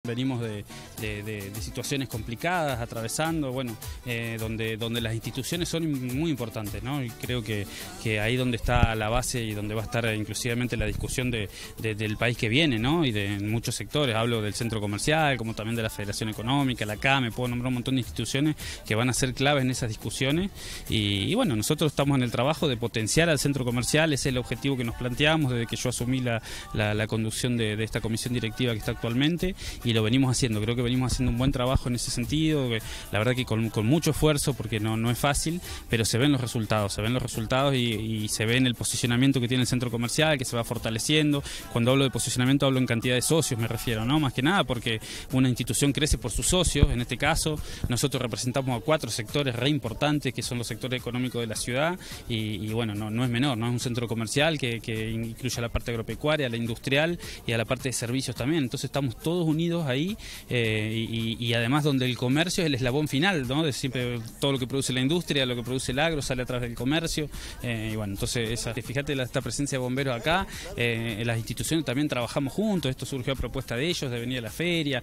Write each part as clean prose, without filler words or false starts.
venimos de situaciones complicadas, atravesando, bueno, donde las instituciones son muy importantes, ¿no? Y creo que ahí donde está la base y donde va a estar inclusivamente la discusión del país que viene, ¿no? Y de muchos sectores, hablo del centro comercial, como también de la Federación Económica, la CAME, puedo nombrar un montón de instituciones que van a ser claves en esas discusiones y bueno, nosotros estamos en el trabajo de potenciar al centro comercial, ese es el objetivo que nos planteamos desde que yo asumí la conducción de esta comisión directiva que está actualmente y lo venimos haciendo, creo que venimos haciendo un buen trabajo en ese sentido, la verdad que con mucho esfuerzo porque no es fácil, pero se ven los resultados y se ve en el posicionamiento que tiene el centro comercial, que se va fortaleciendo. Cuando hablo de posicionamiento hablo en cantidad de socios, me refiero, ¿no? Más que nada porque una institución crece por sus socios, en este caso nosotros representamos a 4 sectores re importantes que son los sectores económicos de la ciudad y bueno, no es menor, no es un centro comercial que incluye a la parte agropecuaria, a la industrial y a la parte de servicios también, entonces estamos todos unidos ahí y además donde el comercio es el eslabón final, ¿no? De siempre todo lo que produce la industria, lo que produce el agro sale a través del comercio y bueno, entonces fíjate esta presencia de bomberos acá, en las instituciones también trabajamos juntos, esto surgió a propuesta de ellos, de venir a la feria,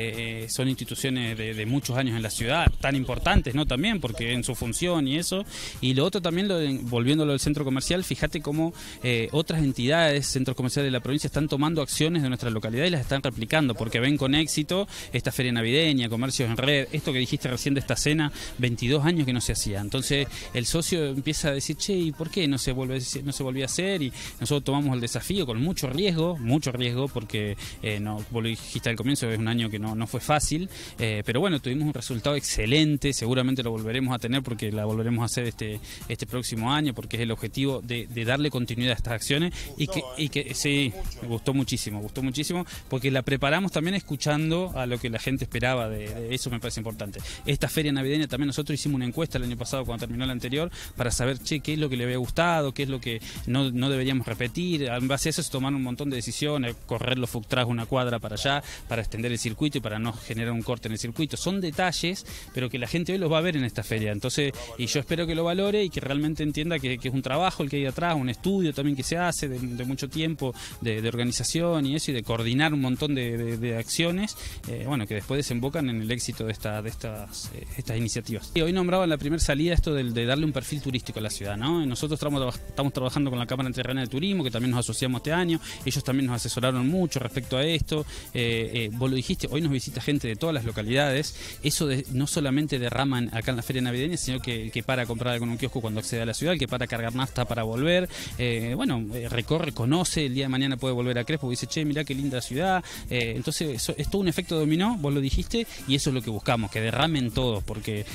son instituciones de muchos años en la ciudad, tan importantes, ¿no? También porque en su función y eso, y lo otro también, volviéndolo al centro comercial, fíjate cómo otras entidades, centros comerciales de la provincia están tomando acciones de nuestra localidad y las están replicando, porque ven con éxito esta feria navideña, comercios en red, esto que dijiste recién de esta cena, 22 años que no se hacía, entonces el socio empieza a decir, che, ¿y por qué no se volvía a hacer? Y nosotros tomamos el desafío con mucho riesgo, porque vos lo dijiste al comienzo, es un año que no fue fácil, pero bueno, tuvimos un resultado excelente, seguramente lo volveremos a tener porque la volveremos a hacer este próximo año, porque es el objetivo de darle continuidad a estas acciones y que sí, me gustó muchísimo, porque la preparamos también escuchando a lo que la gente esperaba, de eso me parece importante. Esta feria navideña también nosotros hicimos una encuesta el año pasado cuando terminó la anterior para saber, che, qué es lo que le había gustado, qué es lo que no deberíamos repetir, en base a eso se tomaron un montón de decisiones, correr los food trucks una cuadra para allá, para extender el circuito y para no generar un corte en el circuito, son detalles, pero que la gente hoy los va a ver en esta feria, entonces, y yo espero que lo valore y que realmente entienda que es un trabajo el que hay atrás, un estudio también que se hace de mucho tiempo, de organización y eso, y de coordinar un montón de acciones, bueno, que después desembocan en el éxito de estas iniciativas. Y hoy nombraba en la primera salida esto de darle un perfil turístico a la ciudad, ¿no? Y nosotros estamos trabajando con la Cámara Entrerriana de Turismo, que también nos asociamos este año, ellos también nos asesoraron mucho respecto a esto, vos lo dijiste, hoy nos visita gente de todas las localidades, eso no solamente derraman acá en la feria navideña, sino que el que para a comprar algo en un kiosco cuando accede a la ciudad, el que para a cargar nafta para volver, recorre, conoce, el día de mañana puede volver a Crespo y dice, che, mirá qué linda ciudad, entonces es todo un efecto dominó, vos lo dijiste, y eso es lo que buscamos, que derramen todos, porque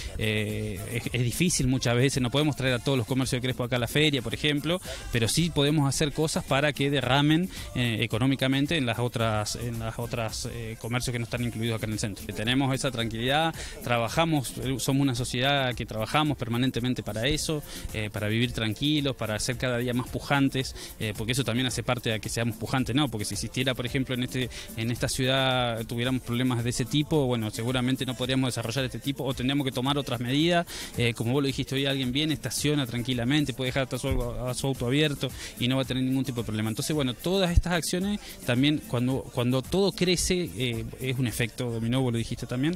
es difícil muchas veces, no podemos traer a todos los comercios de Crespo acá a la feria, por ejemplo, pero sí podemos hacer cosas para que derramen económicamente en las otras comercios que no están incluidos acá en el centro. Tenemos esa tranquilidad, trabajamos, somos una sociedad que trabajamos permanentemente para eso, para vivir tranquilos, para ser cada día más pujantes, porque eso también hace parte de que seamos pujantes, ¿no? Porque si existiera, por ejemplo, en esta ciudad tuviéramos problemas de ese tipo, bueno, seguramente no podríamos desarrollar este tipo o tendríamos que tomar otras medidas, como vos lo dijiste, hoy alguien viene, estaciona tranquilamente, puede dejar hasta su auto abierto y no va a tener ningún tipo de problema. Entonces, bueno, todas estas acciones también, cuando todo crece, es un efecto dominó, vos lo dijiste también,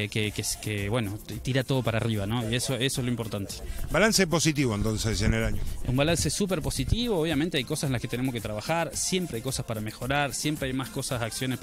que bueno, tira todo para arriba, ¿no? Y eso es lo importante. Balance positivo entonces en el año. Un balance súper positivo, obviamente hay cosas en las que tenemos que trabajar, siempre hay cosas para mejorar, siempre hay más cosas, acciones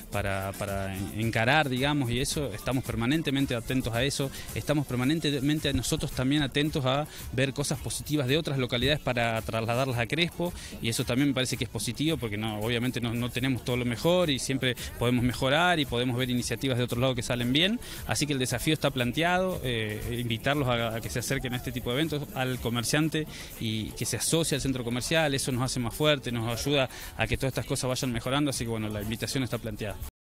para encarar, digamos, y eso, estamos permanentemente atentos a eso, estamos permanentemente nosotros también atentos a ver cosas positivas de otras localidades para trasladarlas a Crespo, y eso también me parece que es positivo, porque obviamente no tenemos todo lo mejor y siempre podemos mejorar y podemos ver iniciativas de otros lados que salen bien, así que el desafío está planteado, invitarlos a que se acerquen a este tipo de eventos, al comerciante y que se asocie al centro comercial, eso nos hace más fuerte, nos ayuda a que todas estas cosas vayan mejorando, así que bueno, la invitación está planteada.